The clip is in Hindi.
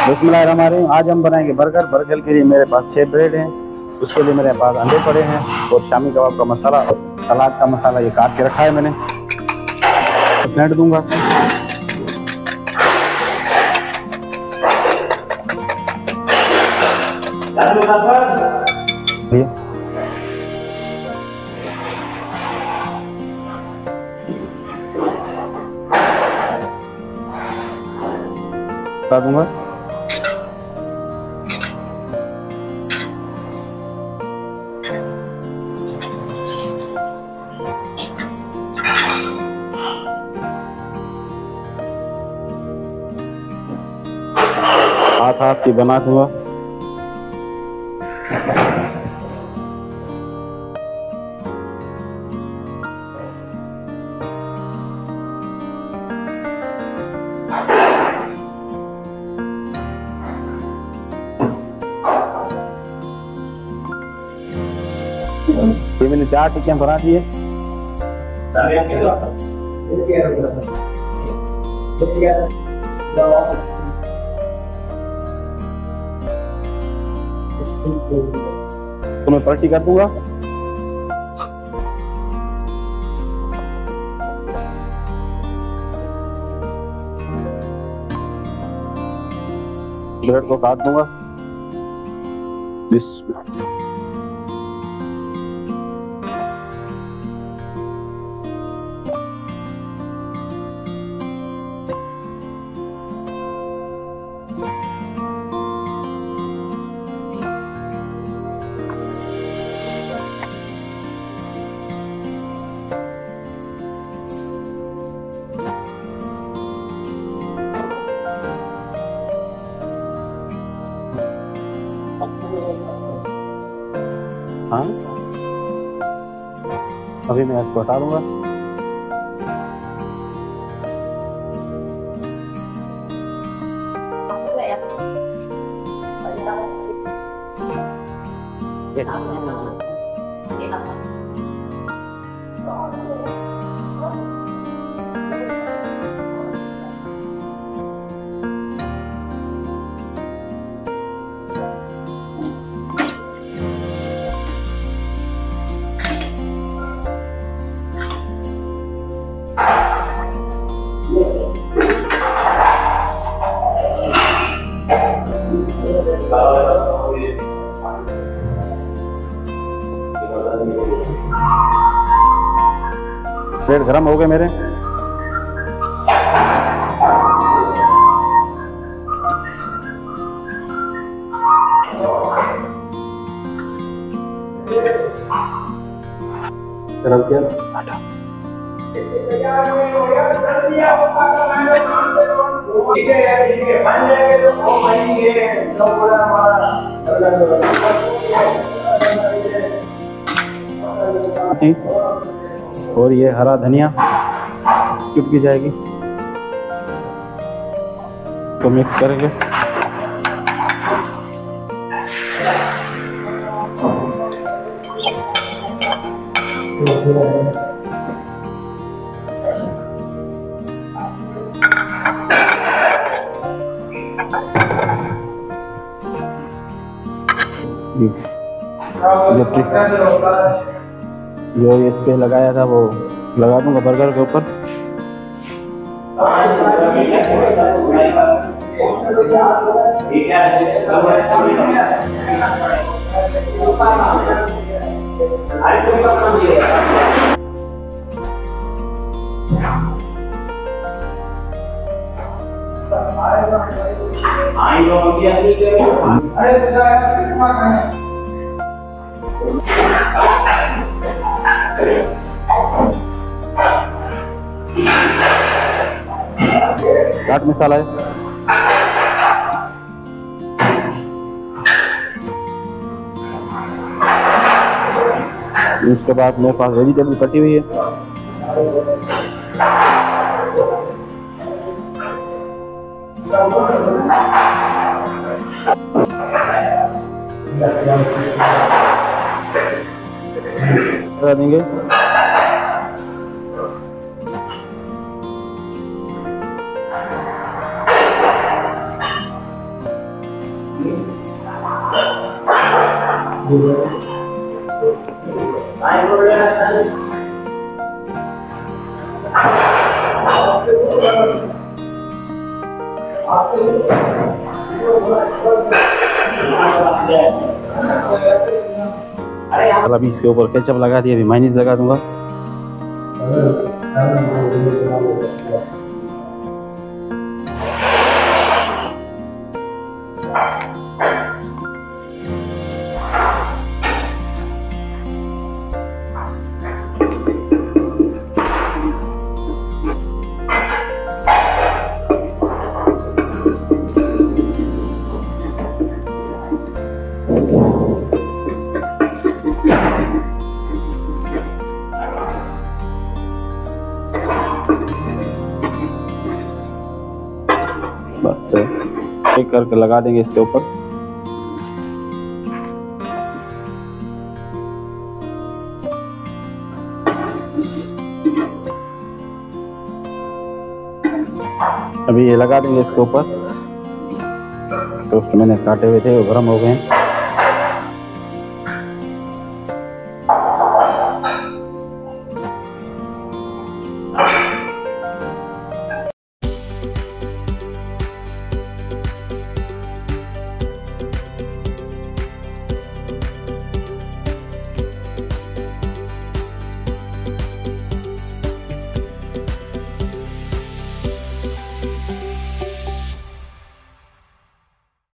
बिस्मिल्लाहिर्रहमानिर्रहीम। आज हम बनाएंगे बर्गर। बर्गर के लिए मेरे पास 6 ब्रेड हैं, उसके लिए मेरे पास अंडे पड़े हैं और शामी कबाब का मसाला और सलाद का मसाला ये काट के रखा है मैंने। ब्रेड दूंगा। बता दूंगा। हाथ की बना दूंगा। ये मैंने 4 टिक्कियां बना दी है। तो मैं पलटी कर दूंगा। ब्रेड को काट दूंगा। हाँ, अभी मैं इसको हटा दूंगा। ब्रेड गरम हो गए मेरे। गरम किया। और ये हरा धनिया चुटकी जाएगी तो मिक्स करेंगे। जो इस पे लगाया था वो लगा दूंगा बर्गर के ऊपर। चाट मसाला है। इसके बाद मेरे पास वेजिटेबल कटी हुई है। देंगे। अभी इसके ऊपर केचप लगा दिया, अभी मायोनीज लगा दूंगा। बस एक करके लगा देंगे इसके ऊपर। अभी ये लगा देंगे इसके ऊपर। टोस्ट मैंने काटे हुए थे वो गर्म हो गए हैं।